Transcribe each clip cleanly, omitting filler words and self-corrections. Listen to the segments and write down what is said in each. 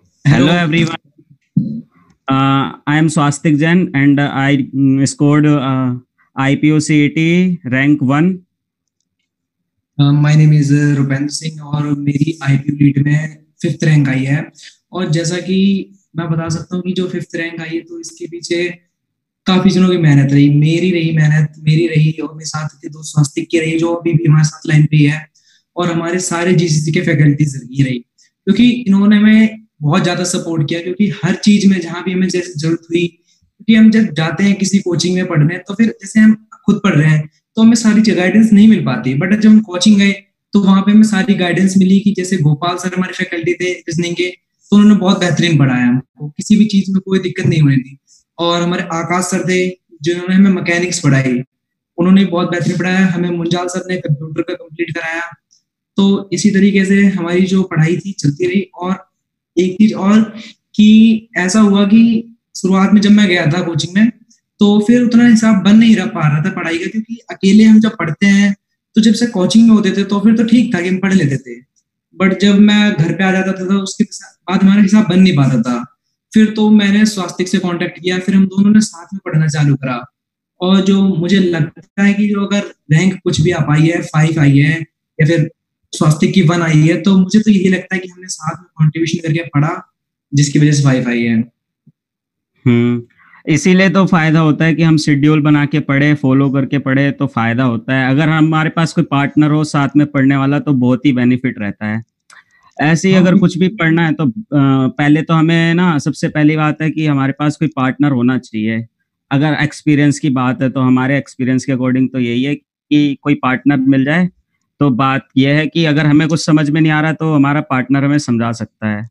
Hello Hello. everyone. I am Swastik Jain and I scored IPO CET rank 1. My name is Rupendra Singh और मेरी IPO lead में 5th rank आई है। और जैसा कि मैं बता सकता हूँ कि जो 5th रैंक आई है तो इसके पीछे काफी जनों की मेहनत रही, मेरी रही और मेरे साथ के दोस्त स्वस्तिक की रही जो अभी भी हमारे साथ लाइन पे है, और हमारे सारे जीसीसी के फैकल्टीज की रही, क्योंकि इन्होंने हमें बहुत ज्यादा सपोर्ट किया। क्योंकि हर चीज में जहाँ भी हमें जैसे जरूरत हुई, क्योंकि हम जब जाते हैं किसी कोचिंग में पढ़ने तो फिर जैसे हम खुद पढ़ रहे हैं तो हमें सारी गाइडेंस नहीं मिल पाती, बट जब हम कोचिंग गए तो वहां पे हमें सारी गाइडेंस मिली। कि जैसे गोपाल सर हमारे फैकल्टी थे रीजनिंग के, तो उन्होंने बहुत बेहतरीन पढ़ाया, हमको किसी भी चीज में कोई दिक्कत नहीं होनी थी। और हमारे आकाश सर थे जिन्होंने हमें मैकेनिक्स पढ़ाई, उन्होंने बहुत बेहतरीन पढ़ाया। हमें मुंजाल सर ने कंप्यूटर का कंप्लीट कराया। तो इसी तरीके से हमारी जो पढ़ाई थी चलती रही। और एक चीज और कि ऐसा हुआ कि शुरुआत में जब मैं गया था कोचिंग में तो फिर उतना हिसाब बन नहीं रह पा रहा था पढ़ाई का, क्योंकि अकेले हम जब पढ़ते हैं तो जब से कोचिंग में होते थे तो फिर तो ठीक था कि हम पढ़ लेते थे, बट जब मैं घर पे आ जाता था तो उसके बाद हमारा हिसाब बन नहीं पाता था। फिर तो मैंने स्वास्तिक से कांटेक्ट किया, फिर हम दोनों ने साथ में पढ़ना चालू करा। और जो मुझे लगता है कि जो अगर रैंक कुछ भी आ पाई है, 5 आई है या फिर स्वास्तिक की 1 आई है, तो मुझे तो यही लगता है कि हमने साथ में कंट्रीब्यूशन करके पढ़ा, जिसकी वजह से 5 आई है। इसीलिए तो फायदा होता है कि हम शेड्यूल बना के पढ़े, फॉलो करके पढ़े तो फायदा होता है। अगर हमारे पास कोई पार्टनर हो साथ में पढ़ने वाला तो बहुत ही बेनिफिट रहता है। ऐसे ही हाँ अगर कुछ भी पढ़ना है तो पहले तो हमें ना सबसे पहली बात है कि हमारे पास कोई पार्टनर होना चाहिए। अगर एक्सपीरियंस की बात है तो हमारे एक्सपीरियंस के अकॉर्डिंग तो यही है कि कोई पार्टनर मिल जाए। तो बात यह है कि अगर हमें कुछ समझ में नहीं आ रहा तो हमारा पार्टनर हमें समझा सकता है।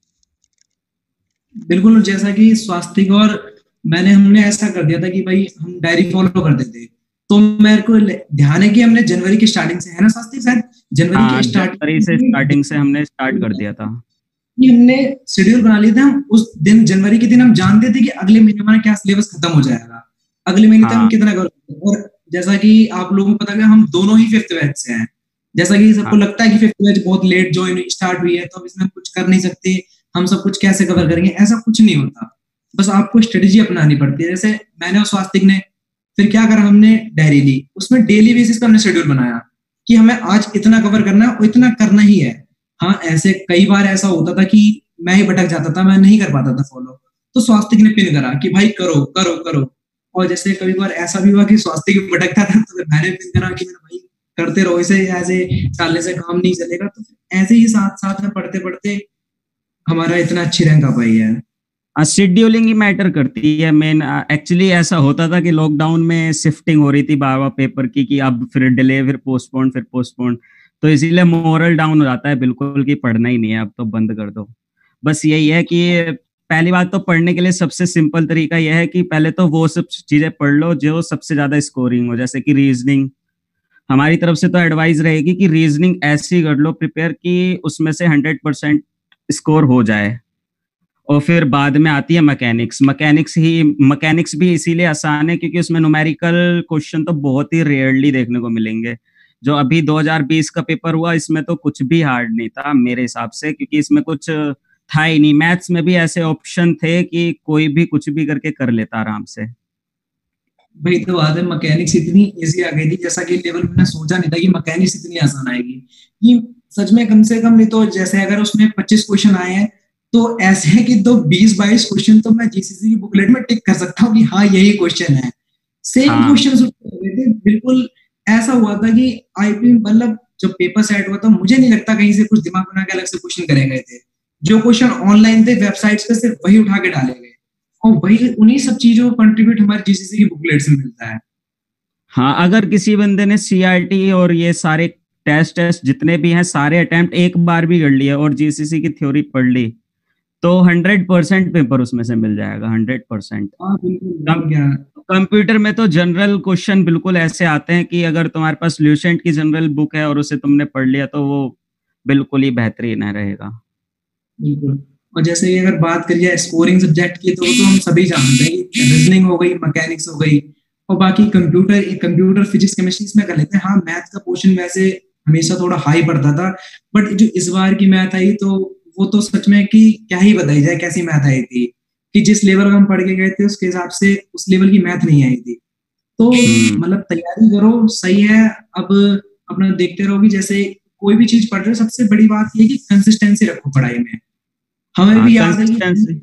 बिल्कुल, जैसा कि स्वास्तिक और हमने ऐसा कर दिया था कि भाई हम डायरी फॉलो करते थे। तो मेरे को ध्यान है कि हमने जनवरी की स्टार्टिंग से, है ना स्वास्तिक, शायद जनवरी हाँ, के जनवरी से स्टार्टिंग से हमने स्टार्ट कर दिया था। कि हमने शेड्यूल बना लिया था। हम उस दिन जनवरी के दिन हम जानते थे कि अगले महीने हमारा क्या सिलेबस खत्म हो जाएगा, अगले महीने तक हम हाँ, कितना करेंगे। और जैसा कि आप लोगों को पता है हम दोनों ही 5th बैच से हैं। जैसा कि सबको हाँ, लगता है कि 5th बैच बहुत लेट ज्वाइन स्टार्ट हुई है तो अब इसमें हम कुछ कर नहीं सकते, हम सब कुछ कैसे कवर करेंगे, ऐसा कुछ नहीं होता। बस आपको स्ट्रेटेजी अपनानी पड़ती है। जैसे मैंने और स्वास्तिक ने फिर क्या करा, हमने डायरी ली, उसमें डेली बेसिस पे हमने शेड्यूल बनाया कि हमें आज इतना कवर करना है और इतना करना ही है। हाँ, ऐसे कई बार ऐसा होता था कि मैं ही भटक जाता था, मैं नहीं कर पाता था फॉलो, तो स्वास्तिक ने पिन करा कि भाई करो करो करो। और जैसे कभी बार ऐसा भी हुआ कि स्वास्तिक भटकता था तो फिर मैंने पिन करा कि मेरा भाई करते रहो, इसे ऐसे चालने से काम नहीं चलेगा। तो ऐसे ही साथ साथ में पढ़ते पढ़ते हमारा इतना अच्छी रैंक आ पाई है। शेड्यूलिंग ही मैटर करती है मेन। एक्चुअली ऐसा होता था कि लॉकडाउन में शिफ्टिंग हो रही थी बार बार पेपर की कि अब फिर डिले, फिर पोस्टपोन। तो इसीलिए मोरल डाउन हो जाता है बिल्कुल कि पढ़ना ही नहीं है, अब तो बंद कर दो। बस यही है कि पहली बात तो पढ़ने के लिए सबसे सिंपल तरीका यह है कि पहले तो वो सब चीजें पढ़ लो जो सबसे ज्यादा स्कोरिंग हो, जैसे कि रीजनिंग। हमारी तरफ से तो एडवाइस रहेगी कि रीजनिंग ऐसी कर लो प्रिपेयर कि उसमें से 100% स्कोर हो जाए। और फिर बाद में आती है मैकेनिक्स भी इसीलिए आसान है क्योंकि उसमें न्यूमेरिकल क्वेश्चन तो बहुत ही रेयरली देखने को मिलेंगे। जो अभी 2020 का पेपर हुआ इसमें तो कुछ भी हार्ड नहीं था मेरे हिसाब से, क्योंकि इसमें कुछ था ही नहीं। मैथ्स में भी ऐसे ऑप्शन थे कि कोई भी कुछ भी करके कर लेता आराम से। भाई तो बात है, मैकेनिक्स इतनी इजी आ गई थी जैसा कि लेवल मैंने सोचा नहीं था कि मैकेनिक्स इतनी आसान आएगी। ये सच में कम से कम नहीं तो जैसे अगर उसमें 25 क्वेश्चन आए हैं तो ऐसे है कि तो 20-22 क्वेश्चन तो मैं जीसीसी की बुकलेट में टिक कर सकता हूँ कि हाँ यही क्वेश्चन है। सेम हाँ, क्वेश्चन थे बिल्कुल। ऐसा हुआ था कि आईपी मतलब जब पेपर सेट हुआ था मुझे नहीं लगता कहीं से कुछ दिमाग बना के अलग से क्वेश्चन करे गए थे। जो क्वेश्चन ऑनलाइन थे वेबसाइट्स पे सिर्फ वही उठा के डाले गए, और वही उन्हीं सब चीजों को कंट्रीब्यूट हमारे जीसीसी की बुकलेट से मिलता है। हाँ, अगर किसी बंदे ने सीआरटी और ये सारे टेस्ट जितने भी हैं सारे अटेम्प्ट एक बार भी कर लिया और जीसीसी की थ्योरी पढ़ ली तो 100% पेपर उसमें से मिल जाएगा, 100%। हाँ बिल्कुल कम बिल्कुल। क्या कंप्यूटर में तो जनरल क्वेश्चन बिल्कुल ऐसे आते हैं कि अगर तुम्हारे पास ल्यूसेंट की जनरल बुक है और उसे तुमने पढ़ लिया तो वो बिल्कुल ही बेहतरीन है रहेगा। बिल्कुल। और जैसे कि अगर बात करिए स्कोरिंग सब्जेक्ट की तो वो तो हम सभी जानते हैं कि रीजनिंग हो गई, मैकेनिक्स हो गई, और बाकी कंप्यूटर फिजिक्स केमिस्ट्री इसमें कर लेते हैं। हाँ, मैथ का पोर्शन वैसे हमेशा थोड़ा हाई पड़ता था, बट जो इस बार की मैथ आई तो वो तो सच में कि क्या ही बताई जाए कैसी मैथ आई थी, कि जिस लेवल का हम पढ़ के गए थे उसके हिसाब से उस लेवल की मैथ नहीं आई थी। तो मतलब तैयारी करो, सही है। अब अपना देखते रहो कि जैसे कोई भी चीज पढ़ रहे हो, सबसे बड़ी बात ये है कि कंसिस्टेंसी रखो पढ़ाई में। हमें भी याद है कि कंसिस्टेंसी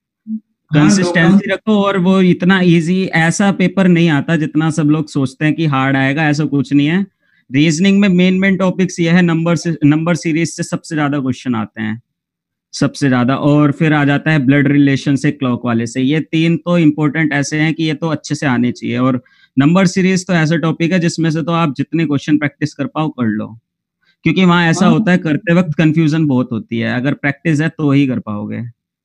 हाँ लॉकडाउन, कंसिस्टेंसी रखो, और वो इतना इजी ऐसा पेपर नहीं आता जितना सब लोग सोचते हैं कि हार्ड आएगा, ऐसा कुछ नहीं है। रीजनिंग में मेन मेन टॉपिक्स ये है, नंबर सीरीज से सबसे ज्यादा क्वेश्चन आते हैं, सबसे ज्यादा। और फिर आ जाता है ब्लड रिलेशन से, क्लॉक वाले से। ये तीन तो इंपॉर्टेंट ऐसे हैं कि ये तो अच्छे से आने चाहिए। और नंबर सीरीज तो ऐसा टॉपिक है जिसमें से तो आप जितने क्वेश्चन प्रैक्टिस कर पाओ कर लो, क्योंकि वहां ऐसा हाँ होता है करते वक्त कंफ्यूजन बहुत होती है, अगर प्रैक्टिस है तो ही कर पाओगे।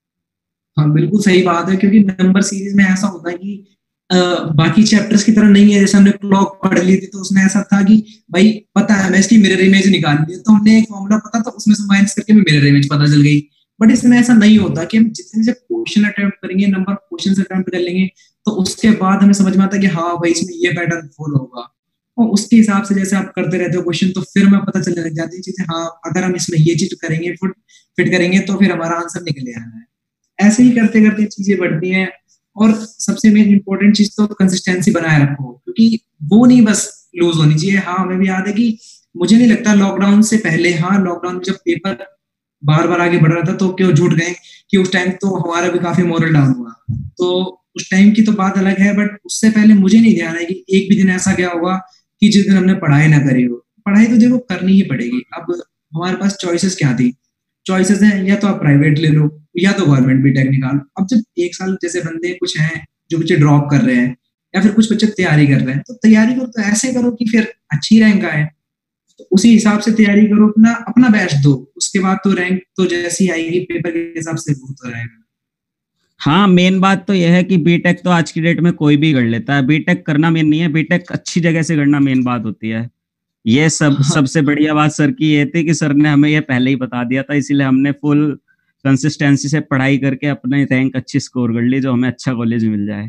हाँ बिल्कुल सही बात है, क्योंकि नंबर सीरीज में ऐसा होता है कि बाकी चैप्टर्स की तरह नहीं है। जैसे हमने क्लॉक पढ़ ली थी तो उसमें ऐसा था कि भाई पता है मैं इसकी मिरर इमेज निकालनी है, तो हमने एक फॉर्मूला पता था उसमें से माइनस करके मिरर इमेज पता चल गई। बट इसमें ऐसा नहीं होता कि हम जितने से क्वेश्चन अटेम्प्ट करेंगे, नंबर क्वेश्चन अटेम्प्ट कर लेंगे, तो उसके बाद हमें समझ में आता है कि हाँ भाई इसमें ये पैटर्न फॉलो होगा, और उसके हिसाब से जैसे आप करते रहते हो क्वेश्चन, तो फिर हमें पता चलने लग जाती है चीजें। हाँ अगर हम इसमें ये चीज करेंगे, फिट फिट करेंगे, तो फिर हमारा आंसर निकले आना है। ऐसे ही करते करते चीजें बढ़ती हैं। और सबसे मेन इंपॉर्टेंट चीज तो कंसिस्टेंसी बनाए रखो, क्योंकि वो नहीं बस लूज होनी चाहिए। हाँ हमें भी याद है कि मुझे नहीं लगता लॉकडाउन से पहले, हाँ लॉकडाउन में जब पेपर बार बार आगे बढ़ रहा था तो क्यों झूठ गए कि उस टाइम तो हमारा भी काफी मोरल डाउन हुआ। तो उस टाइम की तो बात अलग है, बट उससे पहले मुझे नहीं ध्यान है कि एक भी दिन ऐसा गया होगा कि जिस दिन हमने पढ़ाई ना करी हो। पढ़ाई तो देखो करनी ही पड़ेगी। अब हमारे पास चॉइसेस क्या थी? चॉइसेस हैं, या तो आप प्राइवेट ले लो या तो गवर्नमेंट बीटेक निकालो। अब जब एक साल जैसे बंदे कुछ हैं जो बच्चे ड्रॉप कर रहे हैं, या फिर कुछ बच्चे तैयारी कर रहे हैं, तो तैयारी करो तो ऐसे करो कि फिर अच्छी रैंक आए। तो उसी हिसाब से तैयारी करो, अपना अपना बेस्ट दो। उसके बाद तो रैंक तो जैसी आएगी पेपर के हिसाब से वो तो रहेगा। हाँ, मेन बात तो यह है कि बीटेक तो आज की डेट में कोई भी कर लेता है, बीटेक करना मेन नहीं है, बीटेक अच्छी जगह से करना मेन बात होती है। ये हाँ सबसे बढ़िया बात सर की ये थी कि सर ने हमें ये पहले ही बता दिया था, इसीलिए हमने फुल कंसिस्टेंसी से पढ़ाई करके अपने रैंक अच्छी स्कोर कर ली, जो हमें अच्छा कॉलेज मिल जाए।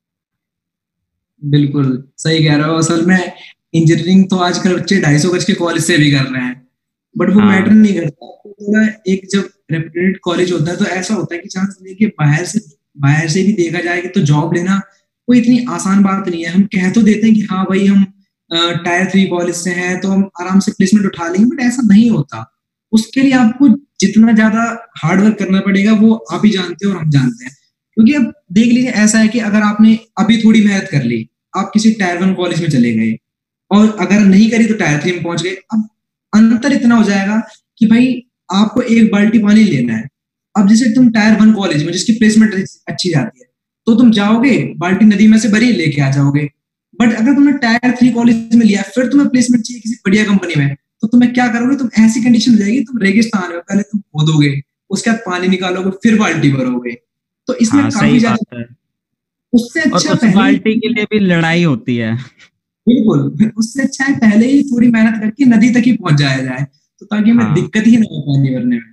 बिल्कुल सही कह रहे हो। असल में इंजीनियरिंग तो आजकल बच्चे 250 गज के कॉलेज से भी कर रहे हैं, बट वो मैटर हाँ नहीं करता। तो थोड़ा एक जब रेप्यूटेड कॉलेज होता है तो ऐसा होता है कि चांस लेके बाहर से भी देखा जाए कि तो जॉब लेना कोई इतनी आसान बात नहीं है। हम कह तो देते हैं कि हाँ भाई हम टायर 3 कॉलेज से हैं तो हम आराम से प्लेसमेंट उठा लेंगे, बट ऐसा नहीं होता। उसके लिए आपको जितना ज्यादा हार्ड वर्क करना पड़ेगा वो आप ही जानते हो और हम जानते हैं। क्योंकि अब देख लीजिए, ऐसा है कि अगर आपने अभी थोड़ी मेहनत कर ली, आप किसी टायर 1 कॉलेज में चले गए, और अगर नहीं करी तो टायर 3 में पहुंच गए। अब अंतर इतना हो जाएगा कि भाई आपको एक बाल्टी पानी लेना है। अब जैसे तुम टायर 1 कॉलेज में जिसकी प्लेसमेंट अच्छी जाती है, तो तुम जाओगे बाल्टी नदी में से भरी लेके आ जाओगे। बट अगर तुमने टायर 3 कॉलेज में लिया, फिर तुम्हें प्लेसमेंट चाहिए किसी बढ़िया कंपनी में, तो तुम्हें क्या करोगे? तुम ऐसी कंडीशन हो जाएगी, तुम रेगिस्तान में पहले तुम खोदोगे, उसके बाद पानी निकालोगे, फिर बाल्टी भरोगे। तो इसमें हाँ, काफी सही बात ज्यादा, है। उससे और अच्छा उस पहले ही, बाल्टी के लिए भी लड़ाई होती है। बिल्कुल उससे अच्छा है पहले ही थोड़ी मेहनत करके नदी तक ही पहुंच जाया जाए, तो ताकि हमें हाँ, दिक्कत ही ना हो पानी भरने में।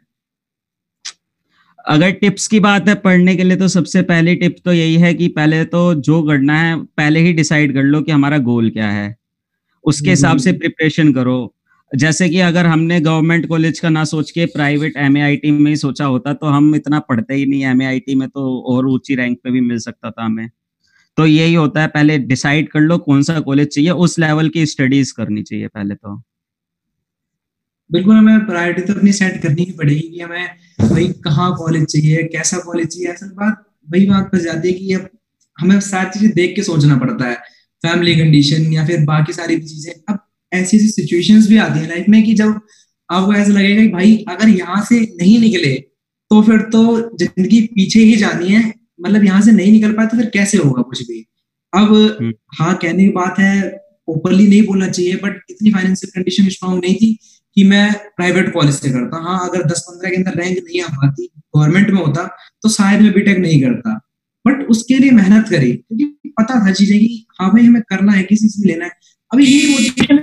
अगर टिप्स की बात है पढ़ने के लिए, तो सबसे पहली टिप तो यही है कि पहले तो जो करना है पहले ही डिसाइड कर लो कि हमारा गोल क्या है, उसके हिसाब बिल्कुल से प्रिपरेशन करो। जैसे कि अगर हमने गवर्नमेंट कॉलेज का ना सोच के प्राइवेट एमएआईटी में ही सोचा होता, तो हम इतना पढ़ते ही नहीं। एमएआईटी में तो और ऊंची रैंक पे भी मिल सकता था हमें। तो यही होता है, पहले डिसाइड कर लो कौन सा कॉलेज चाहिए, उस लेवल की स्टडीज करनी चाहिए पहले तो। बिल्कुल, हमें प्रायोरिटी तो अपनी सेट करनी ही पड़ेगी कि हमें भाई कहाँ कॉलेज चाहिए, कैसा कॉलेज चाहिए। असल बात वही बात फंस जाती है कि अब हमें सारी चीजें देख के सोचना पड़ता है, फैमिली कंडीशन या फिर बाकी सारी भी चीजें। अब ऐसी ऐसी सिचुएशंस भी आती है लाइफ में कि जब आपको ऐसा लगेगा कि भाई अगर यहाँ से नहीं निकले तो फिर तो जिंदगी पीछे ही जानी है। मतलब यहाँ से नहीं निकल पाए तो फिर कैसे होगा कुछ भी। अब हम्म। हाँ कहने की बात है, ओपनली नहीं बोलना चाहिए, बट इतनी फाइनेंशियल कंडीशन स्ट्रांग नहीं थी कि मैं प्राइवेट कॉलेज से करता। हाँ अगर 10-15 के अंदर रैंक नहीं आ पाती, गवर्नमेंट में होता, तो शायद मैं बीटेक नहीं करता। बट उसके लिए मेहनत करी, क्योंकि पता था चीजें कि हाँ भाई हमें करना है, किसी चीज में लेना है। अभी यही मोटिवेशन,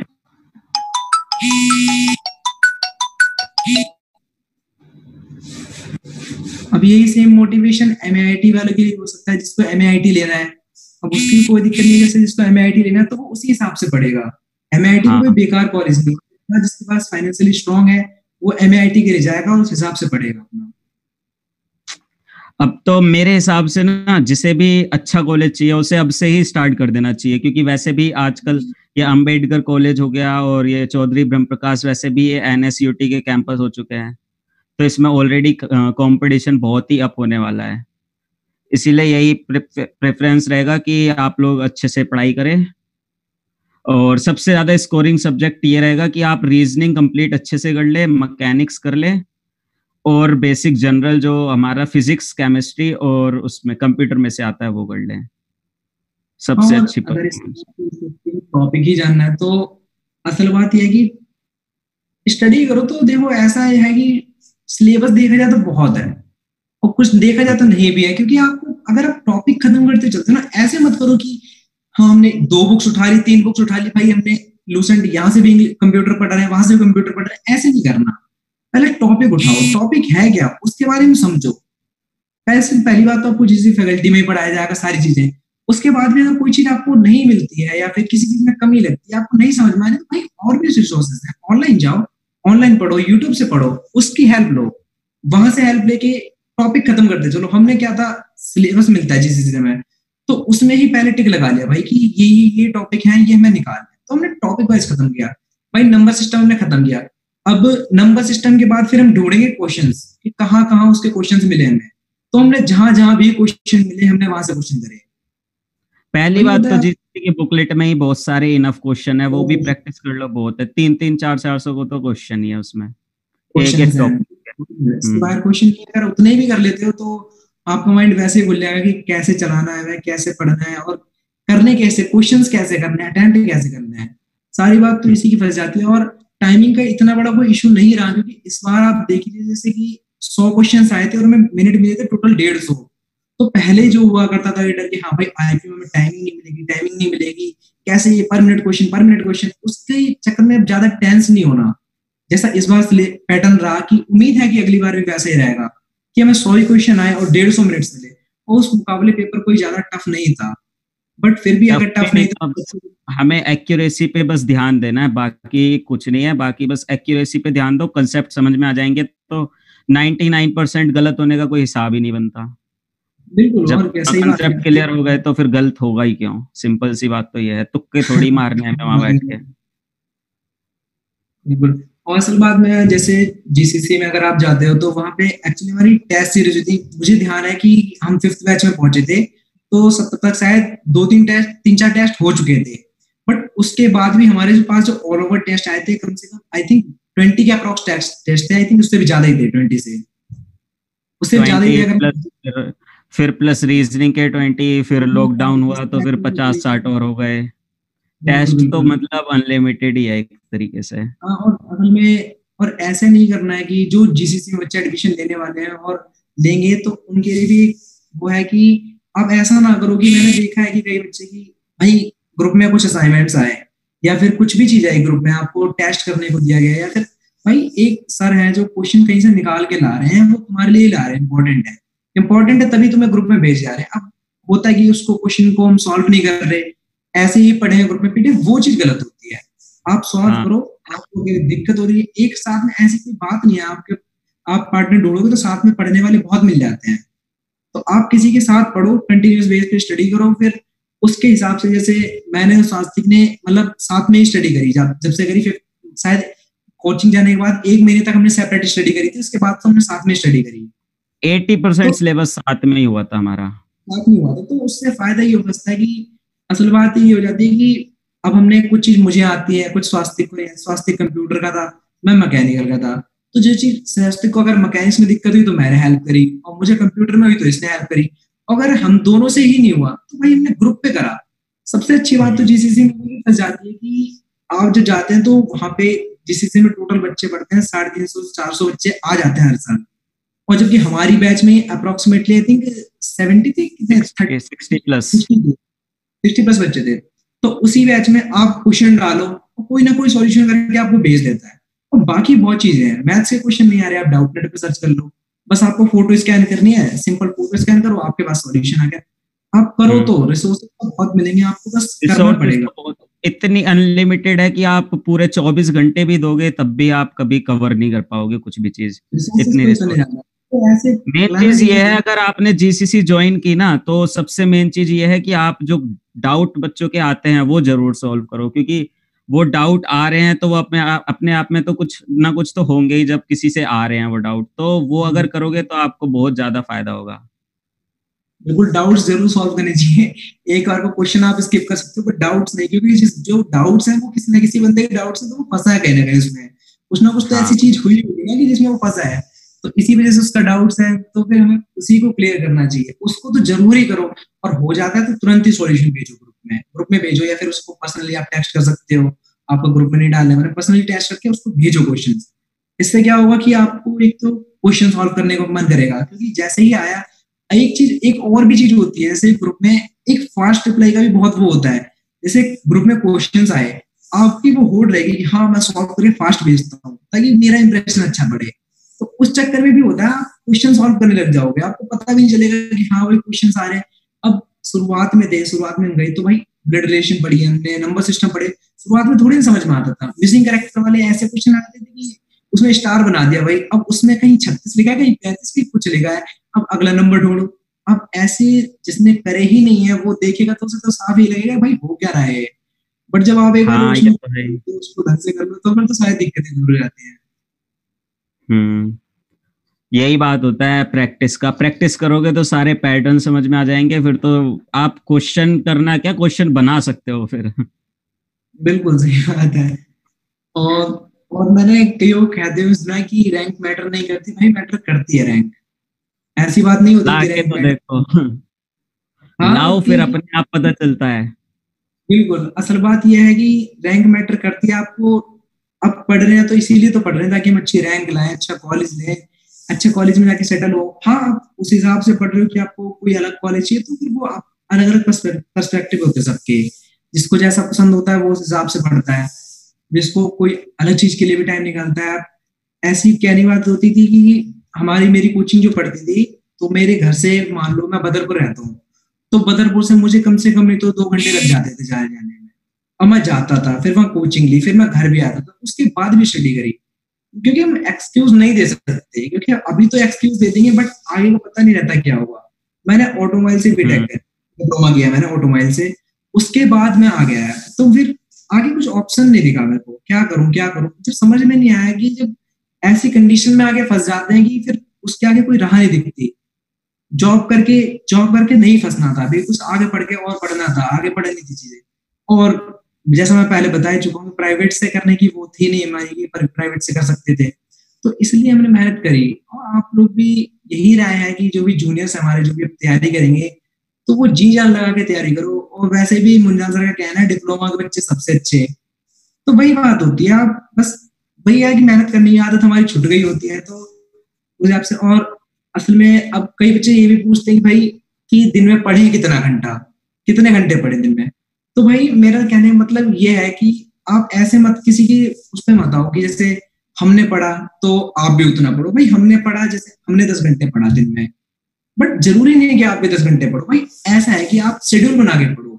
अब यही सेम मोटिवेशन एमआईटी वालों के लिए हो सकता है, जिसको एमआईटी लेना है। अब उसकी कोई दिक्कत नहीं है, जैसे जिसको एमआईटी लेना है तो वो उसी हिसाब से पढ़ेगा। एमआईटी हाँ, कोई बेकार कॉलेज नहीं है, जिसके पास फाइनेंशियली स्ट्रांग है वो MIT के लिए जाएगा और उस हिसाब से पढ़ेगा अपना। अब तो मेरे हिसाब से ना जिसे भी अच्छा कॉलेज चाहिए उसे अब से ही स्टार्ट कर देना चाहिए, क्योंकि वैसे भी आजकल ये अंबेडकर कॉलेज हो गया और ये चौधरी ब्रह्मप्रकाश, वैसे भी ये NSUT के कैंपस हो चुके हैं, तो इसमें ऑलरेडी कंपटीशन बहुत ही अप होने वाला है। इसीलिए यही प्रेफरेंस रहेगा कि आप लोग अच्छे से पढ़ाई करें, और सबसे ज्यादा स्कोरिंग सब्जेक्ट ये रहेगा कि आप रीजनिंग कंप्लीट अच्छे से कर ले, मैकेनिक्स कर ले, और बेसिक जनरल जो हमारा फिजिक्स, केमिस्ट्री और उसमें कंप्यूटर में से आता है वो कर लें, सबसे और अच्छी अगर परफॉर्मेंस। टॉपिक ही जानना है तो असल बात यह है कि स्टडी करो। तो देखो ऐसा है कि सिलेबस देखा जाए तो बहुत है और कुछ देखा जाए तो नहीं भी है, क्योंकि आपको अगर आप टॉपिक खत्म करते चलते हो ना, ऐसे मत करो कि हाँ हमने 2 बुक्स उठा ली, 3 बुक्स उठा ली, भाई हमने लूसेंट यहाँ से भी कंप्यूटर पढ़ रहे हैं, वहां से भी कंप्यूटर पढ़ रहे हैं, ऐसे नहीं करना। पहले टॉपिक उठाओ, टॉपिक है क्या उसके बारे में समझो। पहली बात तो आपको जिस फैकल्टी में ही पढ़ाया जाएगा सारी चीजें, उसके बाद भी अगर कोई चीज आपको नहीं मिलती है या फिर किसी चीज में कमी लगती है, आपको नहीं समझ में आ रही, तो भाई और भी रिसोर्सेज है, ऑनलाइन जाओ, ऑनलाइन पढ़ो, यूट्यूब से पढ़ो, उसकी हेल्प लो, वहां से हेल्प लेके टॉपिक खत्म करते चलो। हमने क्या था, सिलेबस मिलता है जिस चीज में, तो उसमें ही पहले टिक लगा लिया भाई कि ये टॉपिक है, ये हमें निकालना है, तो हमने टॉपिक वाइज खत्म किया। भाई नंबर सिस्टम हमने खत्म किया, अब नंबर सिस्टम के बाद फिर हम ढूंढेंगे क्वेश्चंस कि कहाँ कहाँ उसके क्वेश्चंस मिले हमें, तो हमने जहां जहां भी क्वेश्चन मिले हमने वहां से क्वेश्चन करे। पहली वही बात होता तो है जीएसटी की बुकलेट में ही बहुत सारे इनफ क्वेश्चन है, वो भी तो प्रैक्टिस कर लो, बहुत है, 300-400 को तो क्वेश्चन ही है उसमें, एक क्वेश्चन एक हैं, टॉपिक है। इसके हम्म। बाहर क्वेश्चन की अगर उतने भी कर लेते हो तो आपका माइंड वैसे ही भूल जाएगा कि कैसे चलाना है, वह कैसे पढ़ना है और करने कैसे, क्वेश्चंस कैसे करने हैं, अटेम्प्ट कैसे करना है। सारी बात तो इसी की फंस जाती है। और टाइमिंग का इतना बड़ा कोई इशू नहीं रहा, क्योंकि इस बार आप देख लीजिए जैसे कि 100 क्वेश्चन आए थे और हमें मिनट मिले थे टोटल 150। तो पहले जो हुआ करता था ये डर कि हाँ भाई IPO में टाइमिंग नहीं मिलेगी, टाइमिंग नहीं मिलेगी, कैसे ये पर मिनट क्वेश्चन, उसके चक्कर में अब ज्यादा टेंस नहीं होना। जैसा इस बार पैटर्न रहा कि उम्मीद है कि अगली बार भी वैसे ही रहेगा कि हमें 100 क्वेश्चन आए और 150 मिनट्स मिले, और उस मुकाबले पेपर कोई ज्यादा टफ नहीं था। बट फिर भी टफ अगर भी टफ नहीं नहीं था, था तो हमें एक्यूरेसी पे बस ध्यान देना है, बाकी कुछ नहीं है, बाकी बस एक्यूरेसी पे ध्यान दो, कंसेप्ट समझ में आ जाएंगे तो 99% गलत होने का कोई हिसाब ही नहीं बनता। बिल्कुल। जब और क्या, सही बात कंसेप्ट है। क्लियर हो गए तो फिर गलत होगा ही क्यों, सिंपल सी बात तो ये है, तुक्के थोड़ी मारने हैं वहां बैठ के। बिल्कुल। और असल बात में जैसे GCC में अगर आप जाते हो तो वहाँ पे एक्चुअली हमारी टेस्ट सीरीज होती है। मुझे ध्यान है कि हम 5th बैच में पहुंचे थे तो तब तक शायद 2-3 टेस्ट 3-4 टेस्ट हो चुके थे। बट उसके बाद भी हमारे पास जो ऑल ओवर टेस्ट आए थे कम से कम आई थिंक 20 के अप्रॉक्स टेस्ट थे। आई थिंक उससे भी ज्यादा ही थे, 20 से उससे भी ज्यादा ही 20 थे अगर प्लस, फिर प्लस रीजनिंग के 20, फिर लॉकडाउन हुआ तो फिर 50-60 और हो गए। बिल्कुल टेस्ट तो बिल्कुल। मतलब अनलिमिटेड ही है एक तरीके से। हाँ, और असल में और ऐसा नहीं करना है कि जो GCC में बच्चे एडमिशन लेने वाले हैं और लेंगे तो उनके लिए भी वो है कि आप ऐसा ना करो कि मैंने देखा है कि कई बच्चे की भाई ग्रुप में कुछ असाइनमेंट्स आए या फिर कुछ भी चीज आई ग्रुप में आपको टेस्ट करने को दिया गया है, या फिर भाई एक सर है जो क्वेश्चन कहीं से निकाल के ला रहे हैं, वो तुम्हारे लिए ला रहे हैं, इंपॉर्टेंट है तभी तुम्हें ग्रुप में भेज जा रहे हैं। अब होता है कि उसको क्वेश्चन को हम सॉल्व नहीं कर रहे, ऐसे ही पढ़े हैं ग्रुप में पीटे, वो चीज गलत होती है। आप सॉल्व हाँ करो। आपको अगर दिक्कत हो रही है एक साथ में, ऐसी कोई बात नहीं है, आपके आप पार्टनर ढूंढोगे तो साथ में पढ़ने वाले बहुत मिल जाते हैं। तो आप किसी के साथ पढ़ो, कंटिन्यूस बेस पे स्टडी करो, फिर उसके हिसाब से जैसे मैंने और सात्विक ने मतलब साथ में ही स्टडी करी, जब से करी फिर शायद कोचिंग जाने के बाद 1 महीने तक हमने सेपरेट स्टडी करी थी, उसके बाद तो हमने साथ में स्टडी करी। 80% तो सिलेबस साथ में ही हुआ था हमारा। साथ में हुआ था तो उससे फायदा ये हो सकता है कि असल बात ये हो जाती है कि अब हमने कुछ चीज मुझे आती है, कुछ स्वास्थ्य को, स्वास्थ्य कंप्यूटर का था, मैं मैकेनिकल का था, तो जो चीज स्वास्थ्य को अगर मैकेनिक्स में दिक्कत हुई तो मैंने हेल्प करी, और मुझे कंप्यूटर में हुई तो इसने हेल्प करी। अगर हम दोनों से ही नहीं हुआ तो भाई हमने ग्रुप पे करा। सबसे अच्छी बात तो GCC में ये फंस जाती है कि आप जो जाते हैं तो वहां पे GCC में टोटल बच्चे पढ़ते हैं 350-400 बच्चे आ जाते हैं हर साल, और जबकि हमारी बैच में अप्रोक्सीमेटली आई थिंक 70 थे, कितने 60 प्लस। 60+ बच्चे थे। तो उसी बैच में आप क्वेश्चन डालो और कोई ना कोई सॉल्यूशन करके आपको भेज देता है। और बाकी बहुत चीजें हैं, मैथ्स के क्वेश्चन नहीं आ रहे, आप डाउटनेट पे सर्च कर लो, बस आपको फोटो स्कैन करनी है, सिंपल फोटो स्कैन करो, आपके पास सॉल्यूशन आ गया। आप करो तो रिसोर्सेज तो बहुत मिलेंगे, आपको बस करना रिसोर्सेज पड़ेगा। तो बहुत, इतनी अनलिमिटेड है कि आप पूरे 24 घंटे भी दोगे तब भी आप कभी कवर नहीं कर पाओगे कुछ भी चीज, रिसोर्सेज इतनी पे चले रिसोर्स। जाना, तो ऐसे मेन प्लानर चीज नहीं ये है, है। अगर आपने जीसीसी ज्वाइन की ना, तो सबसे मेन चीज ये है कि आप जो डाउट बच्चों के आते हैं वो जरूर सॉल्व करो, क्योंकि वो डाउट आ रहे हैं तो वो अपने आप में तो कुछ ना कुछ तो होंगे ही, जब किसी से आ रहे हैं वो डाउट, तो वो अगर करोगे तो आपको बहुत ज्यादा फायदा होगा। बिल्कुल डाउट्स जरूर सॉल्व करने चाहिए। एक बार को क्वेश्चन आप स्किप कर सकते हो बट डाउट्स नहीं, क्योंकि जो डाउट्स हैं वो किसी ना किसी बंदे के डाउट्स हैं, तो वो फंसा है कहीं ना कहीं उसमें, कुछ ना कुछ तो ऐसी हाँ चीज हुई होगी ना कि जिसमें वो फंसा है। तो इसी वजह से उसका डाउट्स है, तो फिर हमें उसी को क्लियर करना चाहिए, उसको तो जरूर ही करो। और हो जाता है तो तुरंत ही सॉल्यूशन भेजो, ग्रुप में भेजो, या फिर उसको पर्सनली आप टेक्स्ट कर सकते हो। आपको ग्रुप में नहीं डालने, मैंने पर्सनली टेक्स्ट करके उसको भेजो क्वेश्चन। इससे क्या होगा कि आपको एक तो क्वेश्चन सॉल्व करने को मन करेगा, क्योंकि जैसे ही आया। एक चीज, एक और भी चीज होती है, जैसे ग्रुप में एक फास्ट रिप्लाई का भी बहुत वो होता है। जैसे ग्रुप में क्वेश्चंस आए, आपकी वो होड़ रहेगी कि हाँ मैं सॉल्व करके फास्ट भेजता हूँ ताकि मेरा इंप्रेशन अच्छा बढ़े। तो उस चक्कर में भी होता है, आप क्वेश्चन सॉल्व करने लग जाओगे, आपको पता भी नहीं चलेगा कि हाँ वही क्वेश्चन आ रहे हैं। अब शुरुआत में गई तो भाई ब्लड रिलेशन पढ़ी हमने, नंबर सिस्टम पढ़े, शुरुआत में थोड़ी समझ में आता था। मिसिंग कैरेक्टर वाले ऐसे क्वेश्चन आते थे कि उसमें स्टार बना दिया भाई, अब उसमें कहीं 36 लिखा है, कहीं 35 भी कुछ लिखा है, अब अगला नंबर ढूंढो। अब ऐसे जिसने करे ही नहीं है वो देखेगा तो उसे तो साफ ही लगेगा भाई हो क्या रहा है। बट जब आप एक बार हाँ, ये उसमें तो है ही। तो उसको ढंग से कर लो तो फिर तो सारी दिक्कतें दूर हो जाती हैं। हम्म। यही बात होता है प्रैक्टिस का, प्रैक्टिस करोगे तो सारे पैटर्न समझ में आ जाएंगे, फिर तो आप क्वेश्चन करना क्या, क्वेश्चन बना सकते हो फिर। बिल्कुल सही बात है। और और मैंने कई लोग कहते हुए सुना है कि रैंक मैटर नहीं करती, भाई मैटर करती है रैंक। ऐसी बात नहीं होती ला कि के रैंक तो मैटर। देखो। हाँ लाओ, फिर कि अपने आप पता चलता है। बिल्कुल असल बात यह है कि रैंक मैटर करती है आपको। अब पढ़ रहे हैं तो इसीलिए तो पढ़ रहे हैं ताकि हम अच्छी रैंक लाएं, अच्छा कॉलेज लें, अच्छे कॉलेज में जाके सेटल हो। हाँ आप उस हिसाब से पढ़ रहे हो कि आपको कोई अलग कॉलेज चाहिए, तो फिर वो आप अलग अलग पर्सपेक्टिव होते हैं सबके। जिसको जैसा पसंद होता है वो उस हिसाब से पढ़ता है, जिसको कोई अलग चीज के लिए भी टाइम निकालता है। ऐसी कहनी बात होती थी कि हमारी मेरी कोचिंग जो पढ़ती थी, तो मेरे घर से मान लो मैं बदरपुर रहता हूँ, तो बदरपुर से कम नहीं तो 2 घंटे लग जाते थे जाने जाने में। अब मैं जाता था, फिर वहां कोचिंग ली, फिर मैं घर भी आता था, उसके बाद भी स्टडी करी। क्योंकि हम एक्सक्यूज नहीं दे सकते, क्योंकि अभी तो एक्सक्यूज दे देंगे बट आगे को पता नहीं रहता क्या होगा। मैंने ऑटोमोबाइल से बीटेक हम्म। डिप्लोमा किया, मैंने ऑटोमोबाइल से। उसके बाद मैं आ गया, तो फिर आगे कुछ ऑप्शन नहीं दिखा मेरे को, क्या करूं क्या करूं, फिर समझ में नहीं आया कि जब ऐसी कंडीशन में आगे फंस जाते हैं कि फिर उसके आगे कोई राह नहीं दिखती। जॉब करके नहीं फंसना था, अभी कुछ आगे पढ़ के और पढ़ना था, आगे पढ़नी थी चीजें। और जैसा मैं पहले बता ही चुका हूँ, प्राइवेट से करने की वो थी नहीं हमारी कि प्राइवेट से कर सकते थे। तो इसलिए हमने मेहनत करी। और आप लोग भी यही राय है कि जो भी जूनियर्स हमारे जो भी तैयारी करेंगे, तो वो जी जान लगा के तैयारी करो। और वैसे भी मुंजान सर का कहना है डिप्लोमा के बच्चे सबसे अच्छे। तो वही बात होती है, आप बस वही है कि मेहनत करने की आदत हमारी छूट गई होती है, तो उस हिसाब से। और असल में अब कई बच्चे ये भी पूछते हैं कि भाई कि दिन में पढ़े कितना घंटा, कितने घंटे पढ़े दिन में। तो भाई मेरा कहने का मतलब ये है कि आप ऐसे मत किसी की उस पर मत आओ कि जैसे हमने पढ़ा तो आप भी उतना पढ़ो। भाई हमने पढ़ा, जैसे हमने 10 घंटे पढ़ा दिन में, बट जरूरी नहीं है कि आप भी 10 घंटे पढ़ो। भाई ऐसा है कि आप शेड्यूल बना के पढ़ो।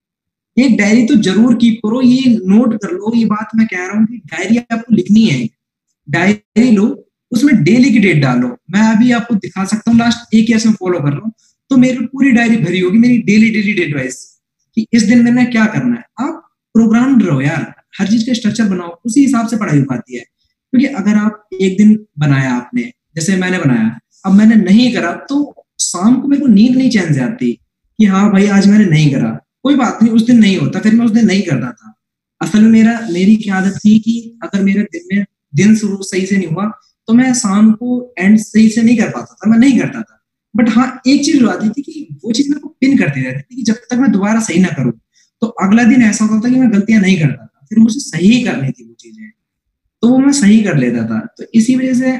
एक डायरी तो जरूर कीप करो, ये नोट कर लो, ये बात मैं कह रहा हूँ कि डायरी आपको लिखनी है। डायरी लो, उसमें डेली की डेट डालो। मैं अभी आपको दिखा सकता हूँ, लास्ट 1 ईयर से फॉलो कर रहा हूँ, तो मेरी पूरी डायरी भरी होगी मेरी डेली डेली डेट वाइज कि इस दिन मैंने क्या करना है। आप प्रोग्राम रहो यार, हर चीज का स्ट्रक्चर बनाओ, उसी हिसाब से पढ़ाई हो पाती है। क्योंकि अगर आप एक दिन बनाया आपने, जैसे मैंने बनाया, अब मैंने नहीं करा, तो शाम को मेरे को नींद नहीं चैन से आती कि हाँ भाई आज मैंने नहीं करा। कोई बात नहीं, उस दिन नहीं होता, फिर मैं उस दिन नहीं करता था। असल में मेरी क्या आदत थी कि अगर मेरे दिन शुरू सही से नहीं हुआ, तो मैं शाम को एंड सही से नहीं कर पाता था, मैं नहीं करता था। बट हाँ एक चीज आती थी कि वो चीज मेरे को पिन करती रहती थी कि जब तक मैं दोबारा सही ना करूँ, तो अगला दिन ऐसा होता था कि मैं गलतियां नहीं करता था, फिर मुझे सही करनी थी वो चीजें, तो वो मैं सही कर लेता था। तो इसी वजह से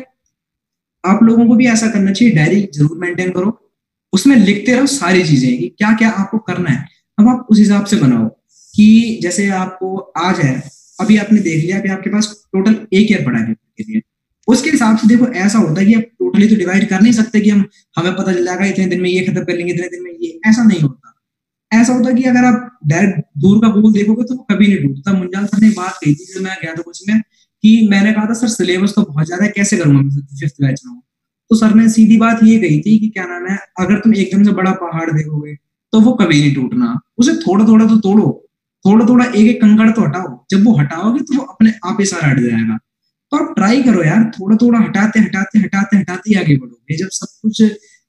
आप लोगों को भी ऐसा करना चाहिए, डायरी जरूर मेंटेन करो, उसमें लिखते रहो सारी चीजें कि क्या क्या आपको करना है। अब आप उस हिसाब से बनाओ कि जैसे आपको आज है, अभी आपने देख लिया, अभी आपके पास टोटल 1 ईयर पड़ा है के लिए, उसके हिसाब से देखो। ऐसा होता है कि आप टोटली तो डिवाइड कर नहीं सकते कि हमें पता चल जाएगा इतने दिन में ये खत्म कर लेंगे, इतने दिन में ये, ऐसा नहीं होता। ऐसा होता है कि अगर आप डायरेक्ट दूर का गोल देखोगे तो वो कभी नहीं टूटता। मुंजाल सर ने बात कही थी जब मैं गया था कोचिंग में, कि मैंने कहा था सर सिलेबस तो बहुत ज्यादा है, कैसे करूंगा मैं 5th बैच में हूँ। तो सर ने सीधी बात ये कही थी कि क्या नाम है, अगर तुम एकदम से बड़ा पहाड़ देखोगे तो वो कभी नहीं टूटना, उसे थोड़ा थोड़ा तो तोड़ो, थोड़ा थोड़ा एक एक कंकड़ तो हटाओ, जब वो हटाओगे तो वो अपने आप ही सारा हट जाएगा। तो आप ट्राई करो यार, थोड़ा थोड़ा हटाते हटाते हटाते हटाते ही आगे बढ़ोगे। जब सब कुछ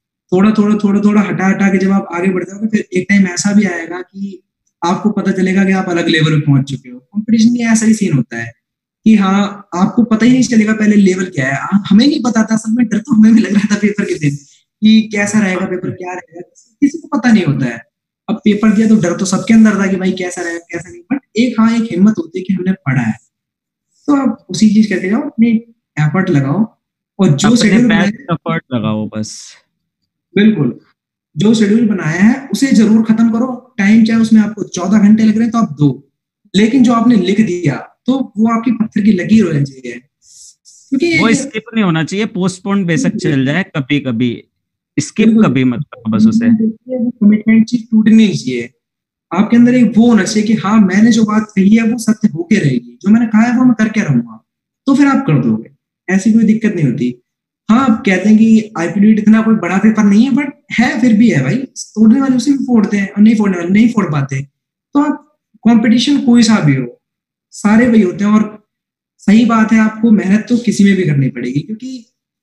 थोड़ा थोड़ा हटा हटा के जब आप आगे बढ़ जाओगे, फिर एक टाइम ऐसा भी आएगा कि आपको पता चलेगा कि आप अलग लेवल पे पहुंच चुके हो। कंपटीशन में ऐसा ही सीन होता है कि हाँ, आपको पता ही नहीं चलेगा पहले लेवल क्या है। हमें नहीं पता था, असल में डर तो हमें भी लग रहा था पेपर के दिन कि कैसा रहेगा पेपर, क्या रहेगा, किसी को पता नहीं होता है। अब पेपर दिया तो डर तो सबके अंदर था कि भाई कैसा रहेगा कैसा नहीं, बट एक हाँ एक हिम्मत होती है कि हमने पढ़ा है, तो आप उसी चीज करके जाओ, अपने एफर्ट लगाओ और जो अपने शेड्यूल बनाया, बेस्ट एफर्ट लगाओ बस। बिल्कुल जो शेड्यूल बनाया है उसे जरूर खत्म करो। टाइम चाहे उसमें आपको 14 घंटे लग रहे हैं तो आप दो, लेकिन जो आपने लिख दिया तो वो आपकी पत्थर की लकीर होनी चाहिए, क्योंकि वो एक स्किप नहीं होना चाहिए, पोस्टपोन बेशक चल जाए कभी कभी, स्किप बिल्कुल कभी मत करो बस उसे। कमिटमेंट चीज टूटनी नहीं चाहिए। आपके अंदर एक वो होना चाहिए कि हाँ मैंने जो बात कही है वो सत्य होके रहेगी, जो मैंने कहा है वो मैं करके रहूंगा, तो फिर आप कर दोगे, ऐसी कोई दिक्कत नहीं होती। हाँ, आप कहते हैं कि आईपीडीट इतना कोई बड़ा पेपर नहीं है, बट है फिर भी है भाई, तोड़ने वाले उसे भी फोड़ते हैं और नहीं फोड़ने वाले नहीं फोड़ पाते। तो आप कंपटीशन कोई सा भी हो, सारे वही होते हैं। और सही बात है, आपको मेहनत तो किसी में भी करनी पड़ेगी, क्योंकि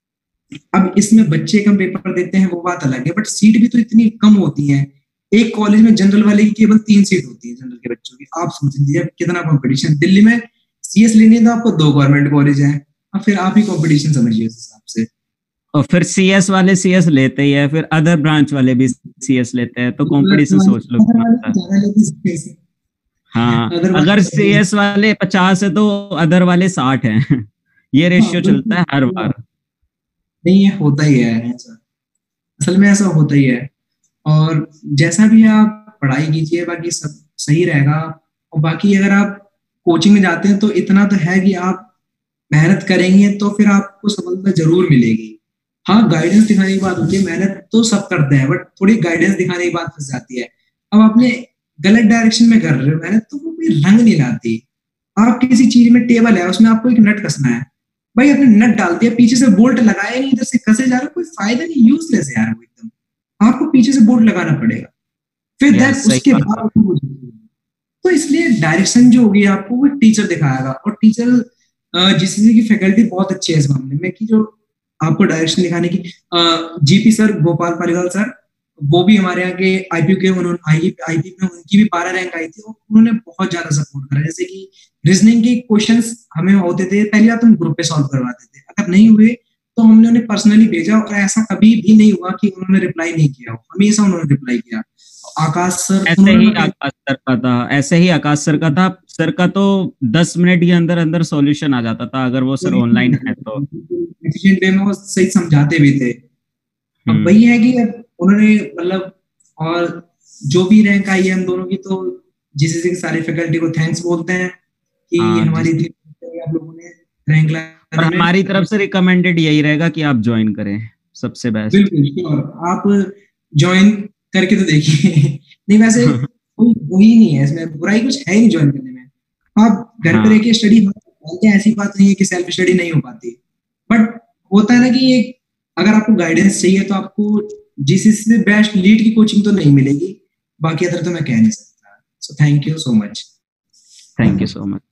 अब इसमें बच्चे कम पेपर देते हैं वो बात अलग है, बट सीट भी तो इतनी कम होती है। एक कॉलेज में जनरल वाले की केवल 3 सीट होती है जनरल के बच्चों की। आप सोच लीजिए कितना कंपटीशन। दिल्ली में सीएस लेनी है तो आपको 2 गवर्नमेंट कॉलेज है, अब फिर आप ही कंपटीशन समझिए उस हिसाब से। और फिर सीएस वाले सीएस लेते ही है, फिर अदर ब्रांच वाले भी सीएस लेते हैं, तो कंपटीशन सोच लो कितना होता है। ज्यादा लेती हाँ, अदर अगर वाले। सीएस वाले 50 है तो अदर वाले 60 हैं। ये हाँ रेशियो चलता है हर बिल्कुल, बार। नहीं है, होता ही है ऐसा, असल में ऐसा होता ही है। और जैसा भी आप पढ़ाई कीजिए बाकी सब सही रहेगा। और बाकी अगर आप कोचिंग में जाते हैं तो इतना तो है कि आप मेहनत करेंगे तो फिर आपको सफलता जरूर मिलेगी। हाँ, गाइडेंस दिखाने की बात होती है, मेहनत तो सब करते हैं, बट थोड़ी गाइडेंस दिखाने की बात फंस जाती है। अब आपने गलत डायरेक्शन में कर रहे हो मेहनत, तो वो कोई रंग नहीं लाती। आप किसी चीज में टेबल है उसमें आपको एक नट कसना है, भाई आपने नट डाल दिया, पीछे से बोल्ट लगाया नहीं, इधर से कसे जा रहा है, कोई फायदा नहीं, यूजलेस है यार वो एकदम। आपको पीछे से बोल्ट लगाना पड़ेगा, फिर देन यस, सही उसके बात है। बाद तो इसलिए डायरेक्शन जो होगी आपको वो टीचर दिखाएगा। और टीचर जीसीसी की फैकल्टी बहुत अच्छी है इस मामले में, कि जो आपको डायरेक्शन दिखाने की, GP sir, Gopal Paliwal sir, वो भी हमारे यहाँ के आईपी के, उन्होंने आईपी में उनकी भी 12 रैंक आई थी, और उन्होंने बहुत ज्यादा सपोर्ट करा। जैसे कि रीजनिंग के क्वेश्चंस हमें होते थे, पहली बार हम ग्रुप पे सॉल्व करवाते थे, अगर नहीं हुए तो हमने उन्हें पर्सनली भेजा, और ऐसा कभी भी नहीं हुआ कि उन्होंने रिप्लाई नहीं किया हो, हमेशा उन्होंने रिप्लाई किया। आकाश सर, ऐसे उन्होंने ही मतलब आकाश सर का था, ऐसे ही आकाश सर का था। सर का तो 10 मिनट के अंदर अंदर सॉल्यूशन आ जाता था, अगर वो सर ऑनलाइन है तो। एफिशिएंट वे में वो सही समझाते भी थे। अब हम्म। वही है कि अब उन्होंने मतलब, और जो भी रैंक आई है हम दोनों की, तो जीसीसी की सारी फैकल्टी को थैंक्स बोलते हैं कि हाँ जी। हमारी इतनी मदद करी आप लोगों ने रैंक और लाने में। हमारी तरफ से रिकमेंडेड यही रहेगा कि आप ज्वाइन करें, सबसे बेस्ट। बिल्कुल श्योर, आप ज्वाइन करके तो देखिए। नहीं वैसे कोई वही नहीं है इसमें, बुराई कुछ है ही नहीं ज्वाइन करने में। आप घर पे रह हाँ, के स्टडी, ऐसी बात नहीं है कि सेल्फ स्टडी नहीं हो पाती, बट होता है ना कि एक, अगर आपको गाइडेंस चाहिए तो आपको जीसीसी से बेस्ट लीड की कोचिंग तो नहीं मिलेगी, बाकी अदर तो मैं कह नहीं सकता। So thank you so much. Thank you so much.